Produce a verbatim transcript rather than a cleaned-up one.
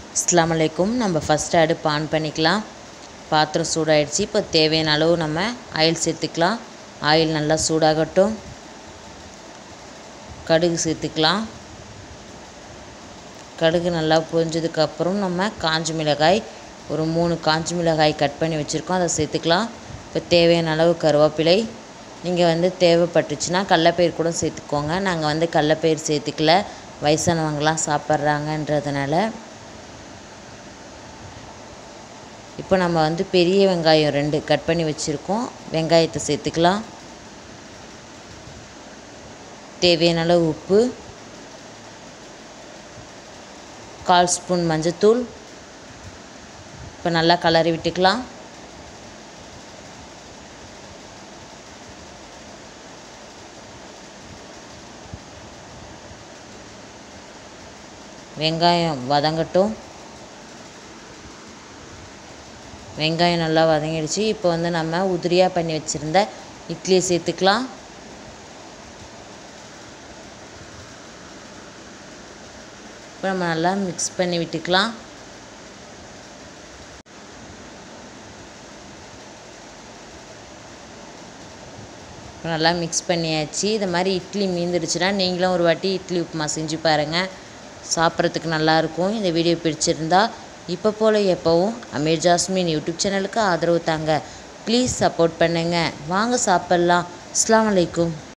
அஸ்ஸலாமு அலைக்கும். நம்ம ஃபஸ்ட்டு அடுப்பு ஆன் பண்ணிக்கலாம். பாத்திரம் சூடாயிடுச்சு. இப்போ தேவையான அளவு நம்ம ஆயில் சேர்த்துக்கலாம். ஆயில் நல்லா சூடாகட்டும். கடுகு சேர்த்துக்கலாம். கடுகு நல்லா பொரிஞ்சதுக்கப்புறம் நம்ம காஞ்ச மிளகாய் ஒரு மூணு காஞ்ச மிளகாய் கட் பண்ணி வச்சுருக்கோம், அதை சேர்த்துக்கலாம். இப்போ தேவையான அளவு கருவேப்பிலை. நீங்கள் வந்து தேவைப்பட்டுச்சுன்னா கடலப்பயிறு கூட சேர்த்துக்கோங்க. நாங்கள் வந்து கடலப்பயிறு சேர்த்துக்கல, வயசானவங்களாம் சாப்பிட்றாங்கன்றதுனால. இப்போ நம்ம வந்து பெரிய வெங்காயம் ரெண்டு கட் பண்ணி வச்சுருக்கோம், வெங்காயத்தை சேர்த்துக்கலாம். தேவையான அளவு உப்பு, கால் ஸ்பூன் மஞ்சத்தூள். இப்போ நல்லா கலரி விட்டுக்கலாம். வெங்காயம் வதங்கட்டும். வெங்காயம் நல்லா வதங்கிடுச்சு. இப்போ வந்து நம்ம உதிரியாக பண்ணி வச்சுருந்த இட்லியை சேர்த்துக்கலாம். இப்போ நம்ம நல்லா மிக்ஸ் பண்ணி விட்டுக்கலாம். இப்போ நல்லா மிக்ஸ் பண்ணியாச்சு. இது மாதிரி இட்லி மீந்துடுச்சுன்னா நீங்களும் ஒரு வாட்டி இட்லி உப்புமா செஞ்சு பாருங்கள், சாப்பிட்றதுக்கு நல்லாயிருக்கும். இந்த வீடியோ பிடிச்சிருந்தா இப்போ போல் எப்போவும் அமீர் ஜாஸ்மின் யூடியூப் சேனலுக்கு ஆதரவு தாங்க. ப்ளீஸ் சப்போர்ட் பண்ணுங்கள். வாங்க சாப்பிட்லாம். அஸ்ஸலாமு அலைக்கும்.